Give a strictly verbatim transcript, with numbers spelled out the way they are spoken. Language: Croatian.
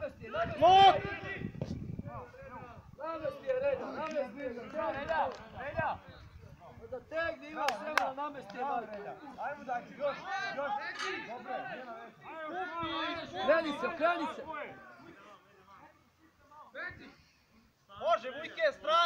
namesti, namesti. Lop! Namesti je Reda, namesti je Reda. Reda, Reda. Da tegni ima vremena, namesti je Marko. Ajmo Daki, još, još. Dobro, nema već. Kreni se, kreni se. Može, Vujke, strana!